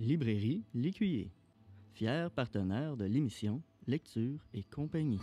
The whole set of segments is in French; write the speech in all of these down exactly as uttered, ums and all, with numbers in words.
Librairie L'Écuyer, fier partenaire de l'émission Lecture et compagnie.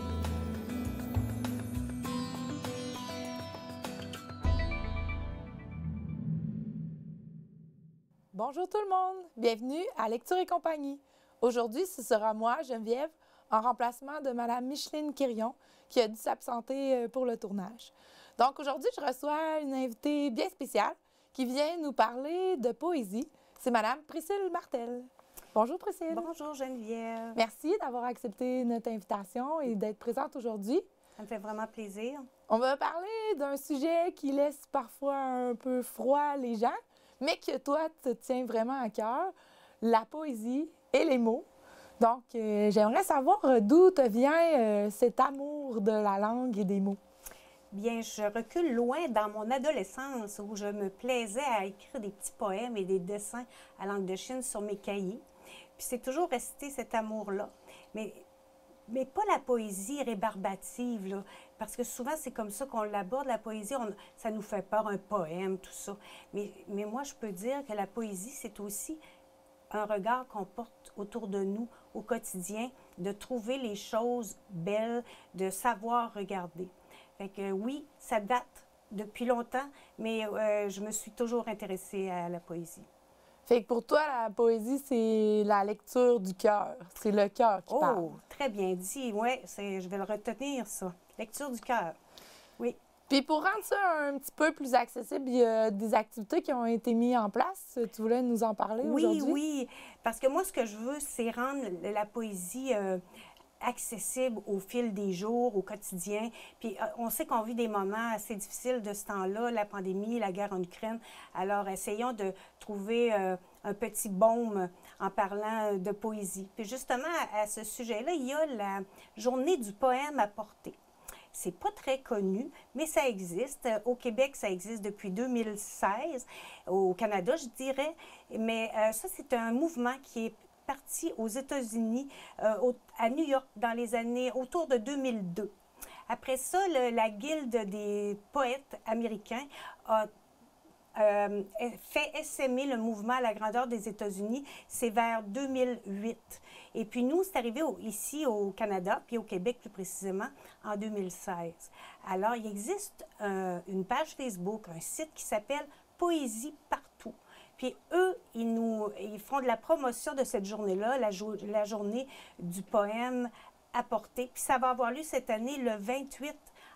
Bonjour tout le monde, bienvenue à Lecture et compagnie. Aujourd'hui, ce sera moi, Geneviève, en remplacement de Mme Micheline Quirion, qui a dû s'absenter pour le tournage. Donc aujourd'hui, je reçois une invitée bien spéciale qui vient nous parler de poésie. C'est Mme Priscille Martel. Bonjour Priscille. Bonjour Geneviève. Merci d'avoir accepté notre invitation et d'être présente aujourd'hui. Ça me fait vraiment plaisir. On va parler d'un sujet qui laisse parfois un peu froid les gens, mais que toi, te tient vraiment à cœur, la poésie et les mots. Donc, euh, j'aimerais savoir d'où te vient euh, cet amour de la langue et des mots. Bien, je recule loin dans mon adolescence où je me plaisais à écrire des petits poèmes et des dessins à langue de Chine sur mes cahiers. Puis c'est toujours resté cet amour-là. Mais, mais pas la poésie rébarbative, là, parce que souvent c'est comme ça qu'on l'aborde, la poésie, on, ça nous fait peur, un poème, tout ça. Mais, mais moi, je peux dire que la poésie, c'est aussi un regard qu'on porte autour de nous au quotidien, de trouver les choses belles, de savoir regarder. Fait que oui, ça date depuis longtemps, mais euh, je me suis toujours intéressée à la poésie. Fait que pour toi, la poésie, c'est la lecture du cœur. C'est le cœur qui oh, parle. Oh, très bien dit. Oui, je vais le retenir, ça. Lecture du cœur. Oui. Puis pour rendre ça un petit peu plus accessible, il y a des activités qui ont été mises en place. Tu voulais nous en parler oui, aujourd'hui? Oui, oui. Parce que moi, ce que je veux, c'est rendre la poésie euh, accessible au fil des jours, au quotidien. Puis euh, on sait qu'on vit des moments assez difficiles de ce temps-là, la pandémie, la guerre en Ukraine. Alors, essayons de trouver euh, un petit baume en parlant de poésie. Puis justement, à, à ce sujet-là, il y a la journée du poème à portée. C'est pas très connu, mais ça existe. Au Québec, ça existe depuis deux mille seize. Au Canada, je dirais. Mais euh, ça, c'est un mouvement qui est parti aux États-Unis, euh, au, à New York, dans les années autour de deux mille deux. Après ça, le, la Guilde des poètes américains a euh, fait essaimer le mouvement à la grandeur des États-Unis. C'est vers deux mille huit. Et puis nous, c'est arrivé au, ici au Canada, puis au Québec plus précisément, en deux mille seize. Alors, il existe euh, une page Facebook, un site qui s'appelle Poésie partout. Puis eux, ils, nous, ils font de la promotion de cette journée-là, la, jo la journée du poème à portée. Puis ça va avoir lieu cette année, le vingt-huit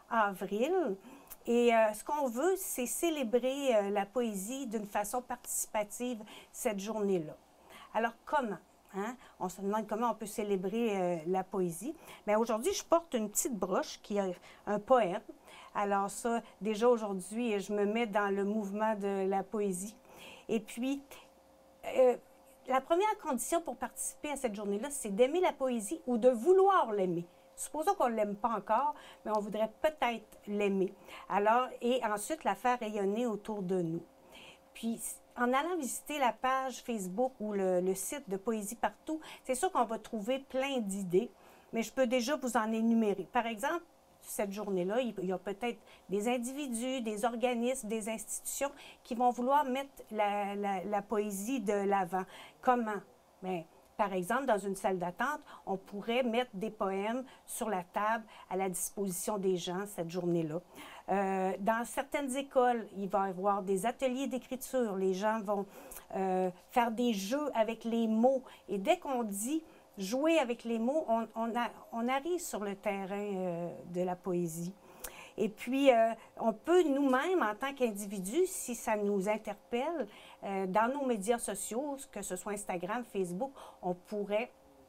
avril. Et euh, ce qu'on veut, c'est célébrer euh, la poésie d'une façon participative cette journée-là. Alors, comment? Hein? On se demande comment on peut célébrer euh, la poésie. Bien, aujourd'hui, je porte une petite broche qui a un poème. Alors ça, déjà aujourd'hui, je me mets dans le mouvement de la poésie. Et puis, euh, la première condition pour participer à cette journée-là, c'est d'aimer la poésie ou de vouloir l'aimer. Supposons qu'on ne l'aime pas encore, mais on voudrait peut-être l'aimer. Alors, et ensuite, la faire rayonner autour de nous. Puis, en allant visiter la page Facebook ou le, le site de Poésie partout, c'est sûr qu'on va trouver plein d'idées, mais je peux déjà vous en énumérer. Par exemple, cette journée-là, il y a peut-être des individus, des organismes, des institutions qui vont vouloir mettre la, la, la poésie de l'avant. Comment? Bien, par exemple, dans une salle d'attente, on pourrait mettre des poèmes sur la table à la disposition des gens cette journée-là. Euh, dans certaines écoles, il va y avoir des ateliers d'écriture. Les gens vont euh, faire des jeux avec les mots. Et dès qu'on dit jouer avec les mots, on, on, a, on arrive sur le terrain euh, de la poésie. Et puis, euh, on peut nous-mêmes, en tant qu'individus, si ça nous interpelle, euh, dans nos médias sociaux, que ce soit Instagram, Facebook, on pourrait,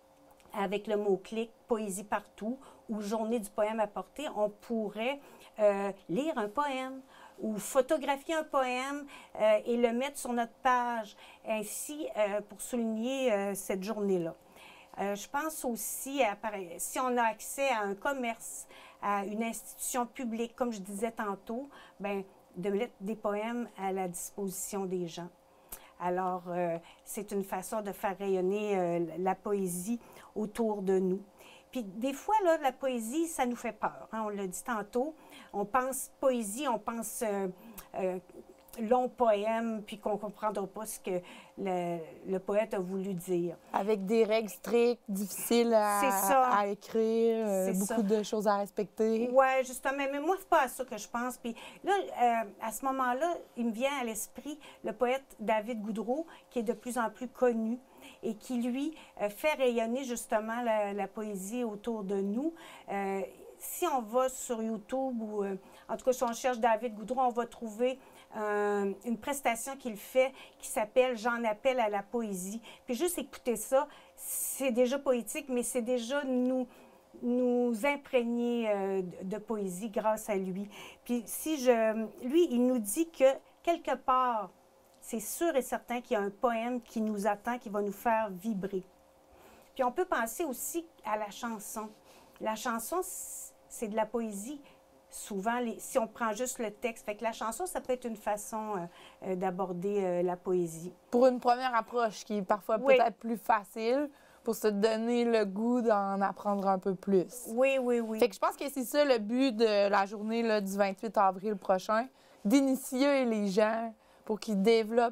avec le mot-clic « Poésie partout » ou « Journée du poème à portée », on pourrait euh, lire un poème ou photographier un poème euh, et le mettre sur notre page, ainsi euh, pour souligner euh, cette journée-là. Euh, je pense aussi, à, si on a accès à un commerce, à une institution publique, comme je disais tantôt, bien, de mettre des poèmes à la disposition des gens. Alors, euh, c'est une façon de faire rayonner euh, la poésie autour de nous. Puis des fois, là, la poésie, ça nous fait peur. Hein? On l'a dit tantôt, on pense poésie, on pense euh, euh, long poème, puis qu'on ne comprendra pas ce que le, le poète a voulu dire. Avec des règles strictes, difficiles à, à écrire, euh, beaucoup ça. de choses à respecter. Oui, justement. Mais moi, c'est pas à ça que je pense. Puis là, euh, à ce moment-là, il me vient à l'esprit le poète David Goudreau, qui est de plus en plus connu et qui, lui, euh, fait rayonner justement la, la poésie autour de nous. Euh, si on va sur YouTube ou, euh, en tout cas, si on cherche David Goudreau, on va trouver Euh, une prestation qu'il fait qui s'appelle « J'en appelle à la poésie ». Puis juste écouter ça, c'est déjà poétique, mais c'est déjà nous, nous imprégner euh, de poésie grâce à lui. Puis si je... Lui, il nous dit que quelque part, c'est sûr et certain qu'il y a un poème qui nous attend, qui va nous faire vibrer. Puis on peut penser aussi à la chanson. La chanson, c'est de la poésie. Souvent, les, si on prend juste le texte. Fait que la chanson, ça peut être une façon euh, euh, d'aborder euh, la poésie. Pour une première approche qui est parfois oui. peut-être plus facile, pour se donner le goût d'en apprendre un peu plus. Oui, oui, oui. Fait que je pense que c'est ça le but de la journée là, du vingt-huit avril prochain, d'initier les gens pour qu'ils développent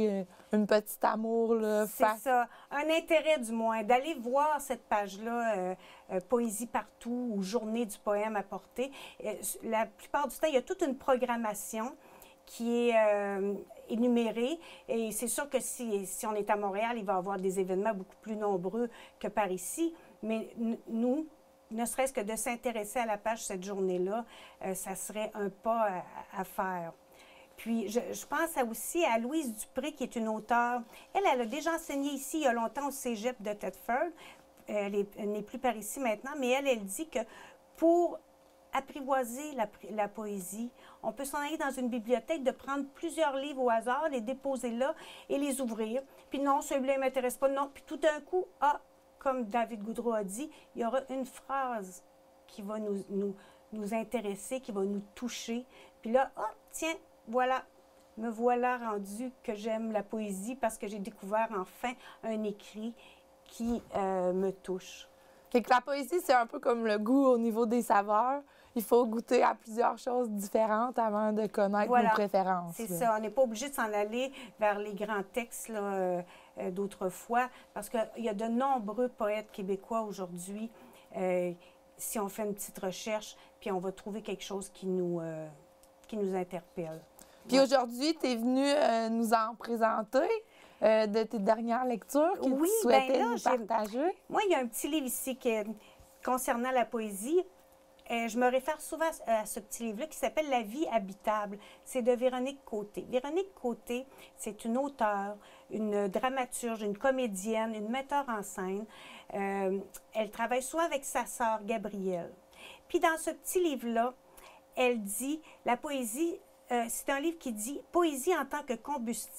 une petite amour. C'est ça, un intérêt du moins, d'aller voir cette page-là, euh, euh, Poésie partout ou Journée du poème à portée. Euh, la plupart du temps, il y a toute une programmation qui est euh, énumérée. Et c'est sûr que si, si on est à Montréal, il va y avoir des événements beaucoup plus nombreux que par ici. Mais nous, ne serait-ce que de s'intéresser à la page cette journée-là, euh, ça serait un pas à, à faire. Puis, je, je pense aussi à Louise Dupré, qui est une auteure. Elle, elle a déjà enseigné ici il y a longtemps au cégep de Thetford. Elle n'est plus par ici maintenant, mais elle, elle dit que pour apprivoiser la, la poésie, on peut s'en aller dans une bibliothèque, de prendre plusieurs livres au hasard, les déposer là et les ouvrir. Puis non, celui-là ne m'intéresse pas, non. Puis tout d'un coup, ah, comme David Goudreau a dit, il y aura une phrase qui va nous, nous, nous intéresser, qui va nous toucher. Puis là, ah, tiens, voilà, me voilà rendu que j'aime la poésie parce que j'ai découvert enfin un écrit qui euh, me touche. Fait que la poésie, c'est un peu comme le goût au niveau des saveurs. Il faut goûter à plusieurs choses différentes avant de connaître voilà, nos préférences. C'est ça. On n'est pas obligé de s'en aller vers les grands textes là, euh, euh, d'autrefois parce qu'il y a de nombreux poètes québécois aujourd'hui. Euh, si on fait une petite recherche, puis on va trouver quelque chose qui nous, euh, qui nous interpelle. Puis ouais. Aujourd'hui, tu es venu euh, nous en présenter euh, de tes dernières lectures que oui, tu souhaitais ben là, nous partager. Moi, il y a un petit livre ici qui est, concernant la poésie. Euh, je me réfère souvent à, à ce petit livre-là qui s'appelle « La vie habitable ». C'est de Véronique Côté. Véronique Côté, c'est une auteure, une dramaturge, une comédienne, une metteur en scène. Euh, elle travaille souvent avec sa sœur Gabrielle. Puis dans ce petit livre-là, elle dit « La poésie », Euh, c'est un livre qui dit « Poésie en tant que combustible ».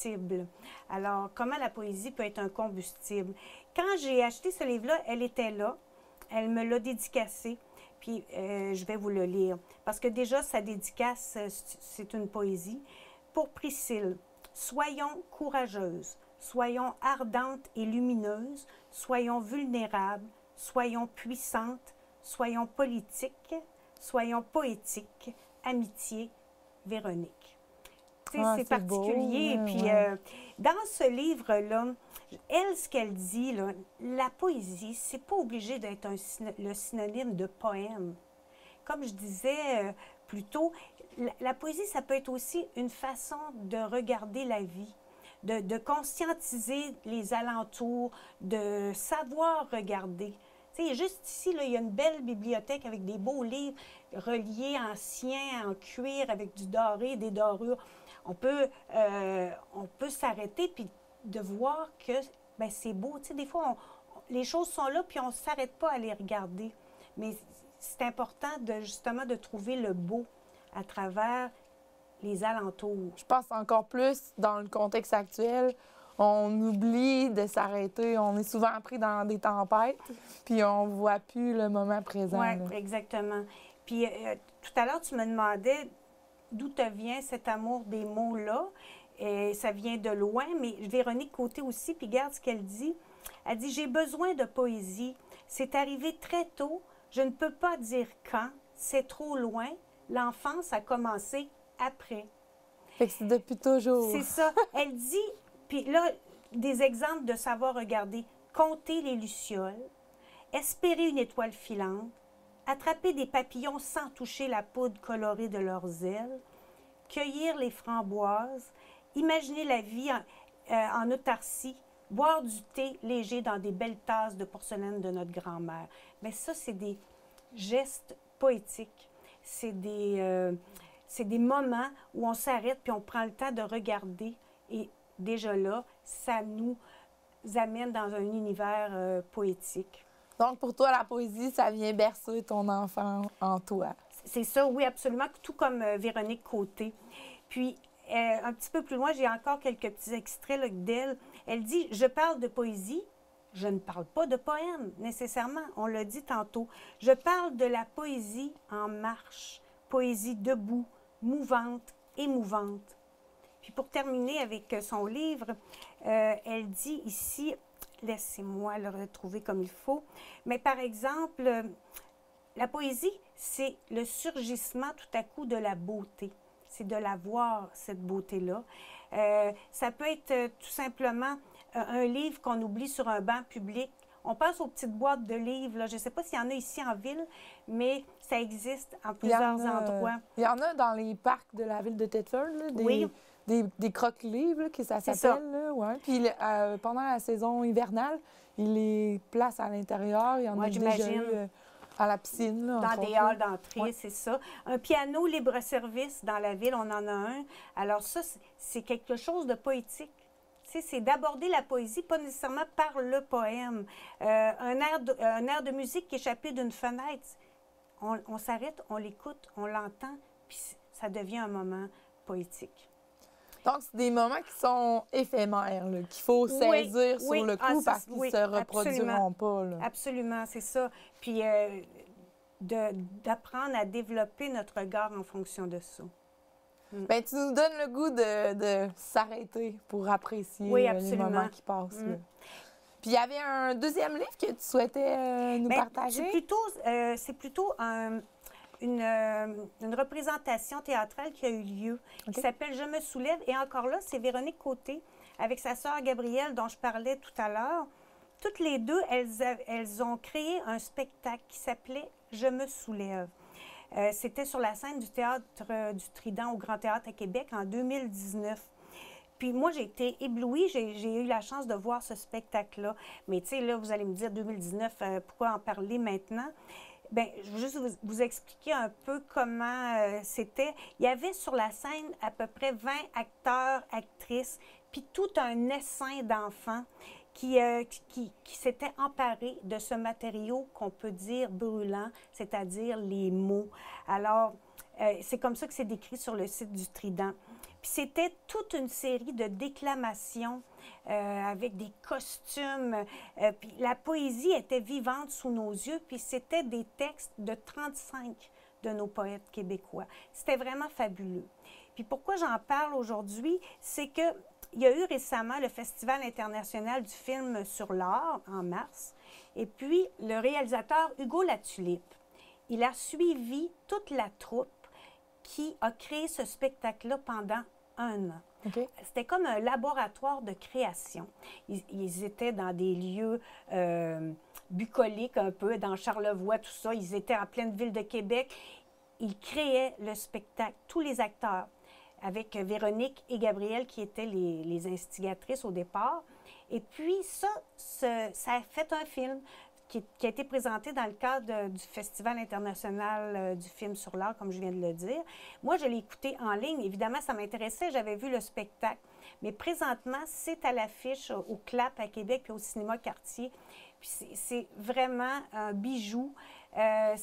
Alors, comment la poésie peut être un combustible? Quand j'ai acheté ce livre-là, elle était là, elle me l'a dédicacé, puis euh, je vais vous le lire. Parce que déjà, sa dédicace, c'est une poésie. Pour Priscille, « Soyons courageuses, soyons ardentes et lumineuses, soyons vulnérables, soyons puissantes, soyons politiques, soyons poétiques, amitié, Véronique. Ah, c'est particulier. Beau, puis ouais. euh, dans ce livre-là, elle, ce qu'elle dit, là, la poésie, c'est pas obligé d'être un, le synonyme de poème. Comme je disais euh, plus tôt, la, la poésie, ça peut être aussi une façon de regarder la vie, de, de conscientiser les alentours, de savoir regarder. Tu sais, juste ici, là, il y a une belle bibliothèque avec des beaux livres reliés anciens, en cuir, avec du doré, des dorures. On peut, euh, on peut s'arrêter puis de voir que ben, c'est beau. Tu sais, des fois, on, les choses sont là puis on ne s'arrête pas à les regarder. Mais c'est important, de, justement, de trouver le beau à travers les alentours. Je pense encore plus dans le contexte actuel. On oublie de s'arrêter. On est souvent pris dans des tempêtes, puis on ne voit plus le moment présent. Oui, exactement. Puis euh, tout à l'heure, tu me demandais d'où te vient cet amour des mots-là. Et ça vient de loin, mais Véronique Côté aussi, puis regarde ce qu'elle dit. Elle dit « J'ai besoin de poésie. C'est arrivé très tôt. Je ne peux pas dire quand. C'est trop loin. L'enfance a commencé après. » Fait que c'est depuis toujours. C'est ça. Elle dit, puis là, des exemples de savoir regarder, compter les lucioles, espérer une étoile filante, attraper des papillons sans toucher la poudre colorée de leurs ailes, cueillir les framboises, imaginer la vie en, euh, en autarcie, boire du thé léger dans des belles tasses de porcelaine de notre grand-mère. Mais ça, c'est des gestes poétiques. C'est des, euh, c'est des moments où on s'arrête puis on prend le temps de regarder. Et déjà là, ça nous amène dans un univers euh, poétique. Donc, pour toi, la poésie, ça vient bercer ton enfant en toi. C'est ça, oui, absolument, tout comme euh, Véronique Côté. Puis, euh, un petit peu plus loin, j'ai encore quelques petits extraits là, d'elle. Elle dit « Je parle de poésie, je ne parle pas de poème, nécessairement, on l'a dit tantôt. Je parle de la poésie en marche, poésie debout, mouvante, émouvante. » Puis, pour terminer avec son livre, euh, elle dit ici... Laissez-moi le retrouver comme il faut. Mais par exemple, la poésie, c'est le surgissement tout à coup de la beauté. C'est de la voir, cette beauté-là. Euh, ça peut être euh, tout simplement euh, un livre qu'on oublie sur un banc public. On pense aux petites boîtes de livres. Là. Je ne sais pas s'il y en a ici en ville, mais ça existe en plusieurs il y en a, endroits. Il y en a dans les parcs de la ville de Thetford, là, des... Oui. Des, des croque-livres, là, que ça s'appelle. Là, ouais. Puis euh, pendant la saison hivernale, ils les placent à l'intérieur. Il y en ouais, a déjà eu euh, à la piscine. Là, dans des autres, halls d'entrée, ouais. C'est ça. Un piano libre-service dans la ville, on en a un. Alors ça, c'est quelque chose de poétique. C'est d'aborder la poésie, pas nécessairement par le poème. Euh, un, air de, un air de musique qui échappait d'une fenêtre. On, on s'arrête, on l'écoute, on l'entend, puis ça devient un moment poétique. Donc, c'est des moments qui sont éphémères, qu'il faut saisir oui, sur oui. le coup ah, parce qu'ils ne oui, se reproduiront pas. Là. Absolument, c'est ça. Puis, euh, d'apprendre à développer notre regard en fonction de ça. Mm. Bien, tu nous donnes le goût de, de s'arrêter pour apprécier oui, les moments qui passent. Mm. Là. Puis, il y avait un deuxième livre que tu souhaitais euh, nous Bien, partager? C'est plutôt, euh, c'est plutôt un... Une, euh, une représentation théâtrale qui a eu lieu, okay. qui s'appelle « Je me soulève ». Et encore là, c'est Véronique Côté, avec sa sœur Gabrielle, dont je parlais tout à l'heure. Toutes les deux, elles, elles ont créé un spectacle qui s'appelait « Je me soulève ». Euh, C'était sur la scène du Théâtre euh, du Trident au Grand Théâtre à Québec en deux mille dix-neuf. Puis moi, j'ai été éblouie, j'ai eu la chance de voir ce spectacle-là. Mais tu sais, là, vous allez me dire, deux mille dix-neuf, euh, pourquoi en parler maintenant? Bien, je veux juste vous, vous expliquer un peu comment euh, c'était. Il y avait sur la scène à peu près vingt acteurs, actrices, puis tout un essaim d'enfants qui, euh, qui, qui s'étaient emparés de ce matériau qu'on peut dire brûlant, c'est-à-dire les mots. Alors, euh, c'est comme ça que c'est décrit sur le site du Trident. Puis c'était toute une série de déclamations euh, avec des costumes. Euh, puis la poésie était vivante sous nos yeux, puis c'était des textes de trente-cinq de nos poètes québécois. C'était vraiment fabuleux. Puis pourquoi j'en parle aujourd'hui, c'est qu'il y a eu récemment le Festival international du film sur l'art, en mars, et puis le réalisateur Hugo Latulippe, il a suivi toute la troupe qui a créé ce spectacle-là pendant un an. Okay. C'était comme un laboratoire de création. Ils, ils étaient dans des lieux euh, bucoliques un peu, dans Charlevoix, tout ça. Ils étaient en pleine ville de Québec. Ils créaient le spectacle, tous les acteurs, avec Véronique et Gabrielle qui étaient les, les instigatrices au départ. Et puis ça, ce, ça a fait un film qui, qui a été présenté dans le cadre de, du Festival international euh, du film sur l'art, comme je viens de le dire. Moi, je l'ai écouté en ligne. Évidemment, ça m'intéressait. J'avais vu le spectacle. Mais présentement, c'est à l'affiche au CLAP à Québec puis au Cinéma Cartier. Puis c'est vraiment un bijou. Euh,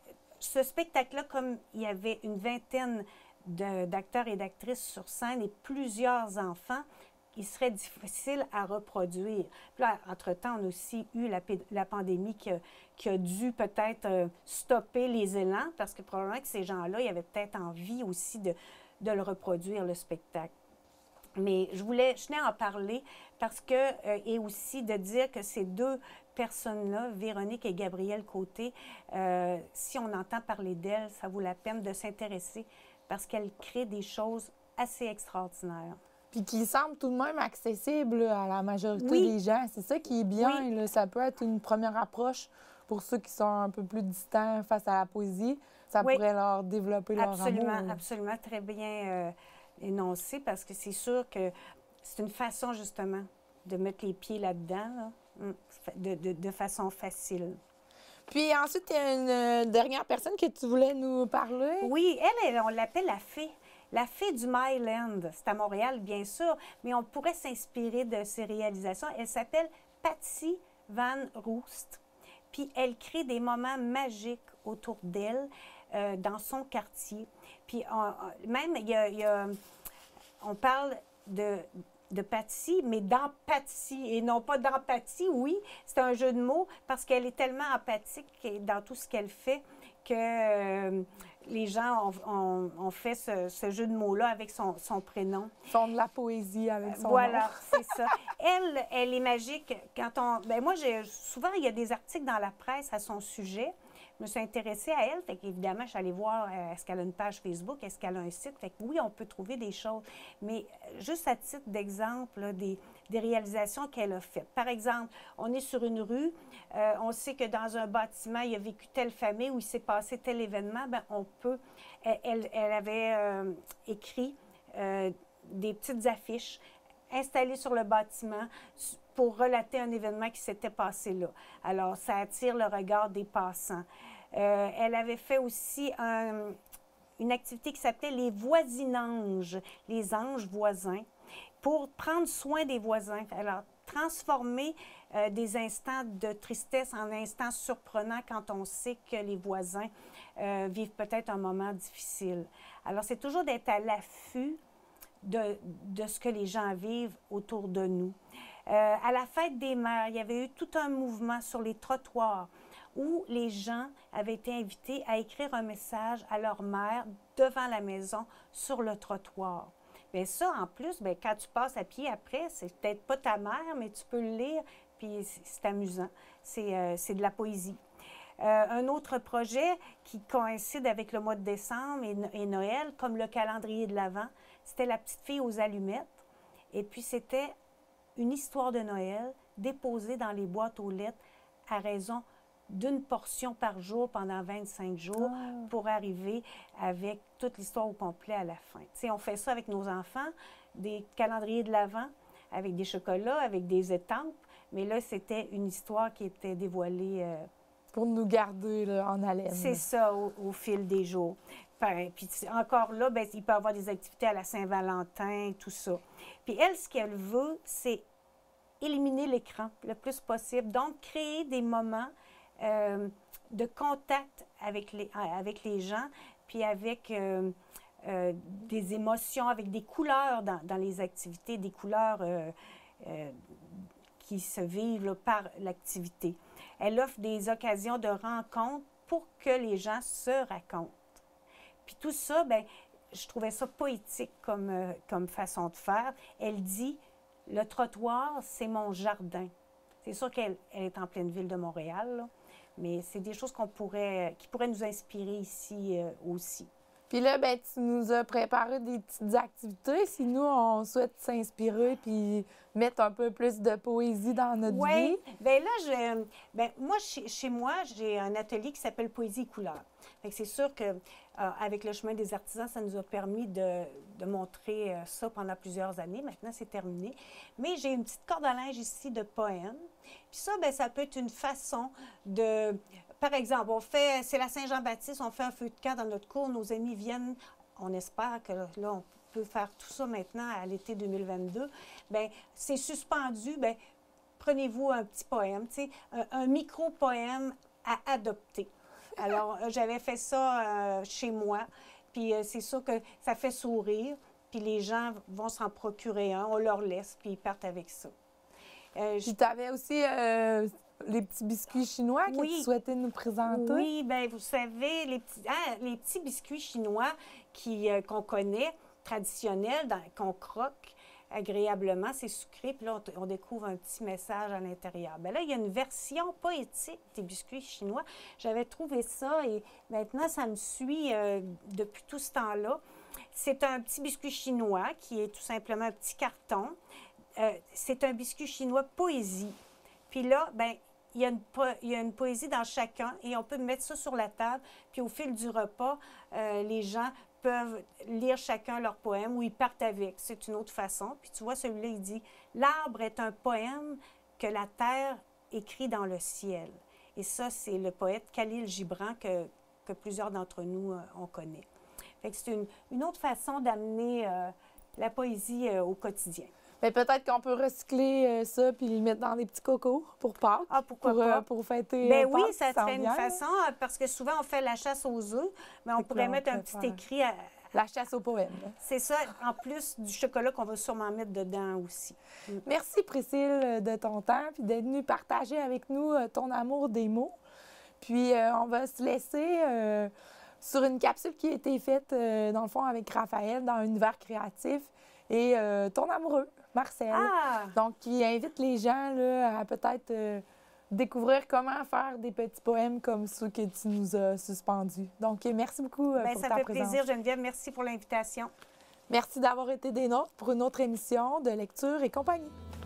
ce spectacle-là, comme il y avait une vingtaine d'acteurs et d'actrices sur scène et plusieurs enfants, il serait difficile à reproduire. Puis là, entre-temps, on a aussi eu la, la pandémie qui a, qui a dû peut-être euh, stopper les élans, parce que probablement que ces gens-là, ils avaient peut-être envie aussi de, de le reproduire, le spectacle. Mais je voulais, je tenais à en parler parce que, euh, et aussi de dire que ces deux personnes-là, Véronique et Gabrielle Côté, euh, si on entend parler d'elles, ça vaut la peine de s'intéresser parce qu'elles créent des choses assez extraordinaire. Puis qui semble tout de même accessible là, à la majorité Oui. des gens. C'est ça qui est bien. Oui. Là. Ça peut être une première approche pour ceux qui sont un peu plus distants face à la poésie. Ça Oui. pourrait leur développer leur Absolument, amour. là. absolument, très bien euh, énoncé, parce que c'est sûr que c'est une façon, justement, de mettre les pieds là-dedans, là, hum, de, de, de façon facile. Puis ensuite, il y a une euh, dernière personne que tu voulais nous parler. Oui, elle, elle, on l'appelle la fée. La fée du Myland. C'est à Montréal, bien sûr, mais on pourrait s'inspirer de ses réalisations. Elle s'appelle Patsy Van Roost. Puis elle crée des moments magiques autour d'elle euh, dans son quartier. Puis on, même, il y a, il y a, on parle de, de Patsy, mais d'empathie, et non pas d'empathie, oui, c'est un jeu de mots, parce qu'elle est tellement empathique dans tout ce qu'elle fait que euh, les gens ont, ont, ont fait ce, ce jeu de mots-là avec son, son prénom. Ils font de la poésie avec son Voilà, nom. c'est ça. Elle, elle est magique. Quand on, ben moi, j'ai, souvent, il y a des articles dans la presse à son sujet. Je me suis intéressée à elle, fait qu'évidemment, je suis allée voir, euh, est-ce qu'elle a une page Facebook, est-ce qu'elle a un site? Fait que oui, on peut trouver des choses, mais juste à titre d'exemple, là, des, des réalisations qu'elle a faites. Par exemple, on est sur une rue, euh, on sait que dans un bâtiment, il y a vécu telle famille où il s'est passé tel événement, bien, on peut... Elle, elle avait euh, écrit euh, des petites affiches installées sur le bâtiment pour relater un événement qui s'était passé là. Alors, ça attire le regard des passants. Euh, elle avait fait aussi un, une activité qui s'appelait les voisinanges, les anges voisins, pour prendre soin des voisins. Alors, transformer euh, des instants de tristesse en instants surprenants quand on sait que les voisins euh, vivent peut-être un moment difficile. Alors, c'est toujours d'être à l'affût de, de ce que les gens vivent autour de nous. Euh, à la fête des mères, il y avait eu tout un mouvement sur les trottoirs où les gens avaient été invités à écrire un message à leur mère devant la maison sur le trottoir. Bien ça, en plus, bien, quand tu passes à pied après, c'est peut-être pas ta mère, mais tu peux le lire, puis c'est amusant. C'est euh, c'est de la poésie. Euh, un autre projet qui coïncide avec le mois de décembre et, et Noël, comme le calendrier de l'Avent, c'était La petite fille aux allumettes. Et puis, c'était une histoire de Noël déposée dans les boîtes aux lettres à raison d'une portion par jour pendant vingt-cinq jours Ah. pour arriver avec toute l'histoire au complet à la fin. Tu sais, on fait ça avec nos enfants, des calendriers de l'Avent, avec des chocolats, avec des étampes, mais là, c'était une histoire qui était dévoilée... Euh, Pour nous garder là, en haleine. C'est ça, au, au fil des jours. Puis encore là, bien, il peut y avoir des activités à la Saint-Valentin, tout ça. Puis elle, ce qu'elle veut, c'est éliminer l'écran le plus possible. Donc, créer des moments euh, de contact avec les, avec les gens, puis avec euh, euh, des émotions, avec des couleurs dans, dans les activités, des couleurs euh, euh, qui se vivent là, par l'activité. Elle offre des occasions de rencontres pour que les gens se racontent. Puis tout ça, bien, je trouvais ça poétique comme, euh, comme façon de faire. Elle dit, le trottoir, c'est mon jardin. C'est sûr qu'elle elle est en pleine ville de Montréal, là, mais c'est des choses qu'on pourrait, qui pourraient nous inspirer ici euh, aussi. Puis là, ben, tu nous as préparé des petites activités. Si nous, on souhaite s'inspirer puis mettre un peu plus de poésie dans notre Oui, vie. bien là, je, ben, moi, chez, chez moi, j'ai un atelier qui s'appelle Poésie et couleurs. C'est sûr que euh, avec le chemin des artisans, ça nous a permis de, de montrer euh, ça pendant plusieurs années. Maintenant, c'est terminé. Mais j'ai une petite corde à linge ici de poèmes. Puis ça, bien, ça peut être une façon de... Par exemple, on fait, c'est la Saint-Jean-Baptiste, on fait un feu de camp dans notre cour, nos amis viennent, on espère que là, on peut faire tout ça maintenant à l'été deux mille vingt-deux. Bien, c'est suspendu, bien, prenez-vous un petit poème, tu sais, un, un micro-poème à adopter. Alors, j'avais fait ça euh, chez moi, puis euh, c'est sûr que ça fait sourire, puis les gens vont s'en procurer un, on leur laisse, puis ils partent avec ça. Euh, Puis tu avais aussi euh, les petits biscuits chinois que Oui. tu souhaitais nous présenter. Oui, bien, vous savez, les petits, ah, les petits biscuits chinois qui, euh, qu'on connaît, traditionnels, dans- qu'on croque agréablement, c'est sucré, puis là, on, on découvre un petit message à l'intérieur. Bien là, il y a une version poétique des biscuits chinois. J'avais trouvé ça et maintenant, ça me suit euh, depuis tout ce temps-là. C'est un petit biscuit chinois qui est tout simplement un petit carton. Euh, c'est un biscuit chinois poésie. Puis là, ben il y, a une po il y a une poésie dans chacun et on peut mettre ça sur la table. Puis au fil du repas, euh, les gens peuvent lire chacun leur poème ou ils partent avec. C'est une autre façon. Puis tu vois, celui-là, il dit « L'arbre est un poème que la terre écrit dans le ciel. » Et ça, c'est le poète Khalil Gibran que, que plusieurs d'entre nous, euh, on connaît. Fait que c'est une, une autre façon d'amener euh, la poésie euh, au quotidien. Mais peut-être qu'on peut recycler euh, ça puis le mettre dans des petits cocos pour Pâques. Ah, pourquoi pour, pas? Euh, pour fêter Ben euh, oui, Pâques, ça s'en serait une vient. façon, parce que souvent, on fait la chasse aux œufs, mais on Fait que pourrait là, on mettre un peut petit faire écrit. À... La chasse aux poèmes. C'est ça, en plus du chocolat qu'on va sûrement mettre dedans aussi. Mm. Merci, Priscille, de ton temps puis d'être venue partager avec nous euh, ton amour des mots. Puis, euh, on va se laisser euh, sur une capsule qui a été faite, euh, dans le fond, avec Raphaël, dans Univers créatif, et euh, ton amoureux, Marcel. Ah! Donc, qui invite les gens là, à peut-être euh, découvrir comment faire des petits poèmes comme ceux que tu nous as suspendus. Donc, merci beaucoup euh, Bien, pour ça ta fait présence. plaisir, Geneviève. Merci pour l'invitation. Merci d'avoir été des nôtres pour une autre émission de Lecture et compagnie.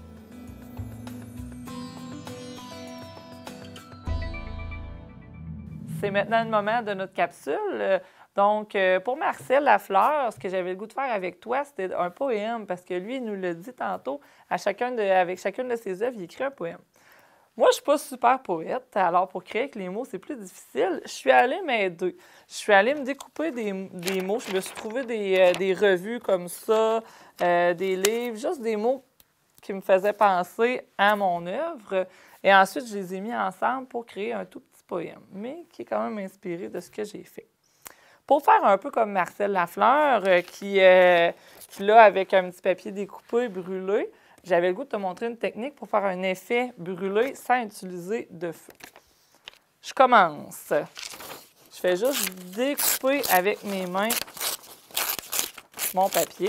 C'est maintenant le moment de notre capsule. Donc, euh, pour Marcel Lafleur, ce que j'avais le goût de faire avec toi, c'était un poème, parce que lui, il nous l'a dit tantôt, à chacun de, avec chacune de ses œuvres, il écrit un poème. Moi, je ne suis pas super poète, alors pour créer avec les mots, c'est plus difficile. Je suis allée m'aider. Je suis allée me découper des, des mots. Je me suis trouvé des, euh, des revues comme ça, euh, des livres, juste des mots qui me faisaient penser à mon œuvre. Et ensuite, je les ai mis ensemble pour créer un tout petit poème, mais qui est quand même inspiré de ce que j'ai fait. Pour faire un peu comme Marcel Lafleur, euh, qui, euh, qui là, avec un petit papier découpé, brûlé, j'avais le goût de te montrer une technique pour faire un effet brûlé sans utiliser de feu. Je commence. Je fais juste découper avec mes mains mon papier.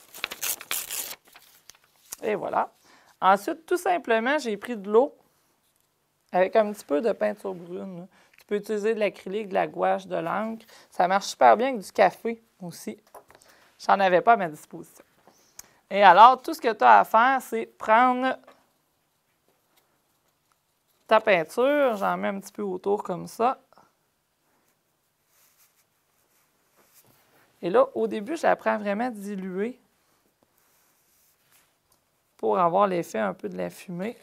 Et voilà. Ensuite, tout simplement, j'ai pris de l'eau avec un petit peu de peinture brune, là. Tu peux utiliser de l'acrylique, de la gouache, de l'encre. Ça marche super bien avec du café aussi. J'en avais pas à ma disposition. Et alors, tout ce que tu as à faire, c'est prendre ta peinture. J'en mets un petit peu autour comme ça. Et là, au début, je la prends vraiment diluée pour avoir l'effet un peu de la fumée.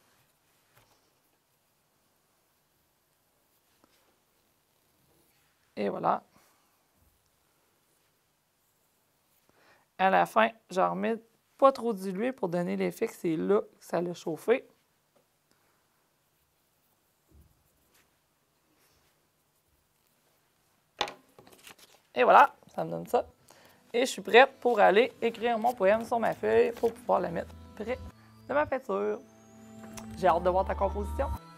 Et voilà. À la fin, je remets pas trop dilué pour donner l'effet que c'est là que ça l'a chauffé. Et voilà, ça me donne ça. Et je suis prête pour aller écrire mon poème sur ma feuille pour pouvoir la mettre près de ma peinture. J'ai hâte de voir ta composition.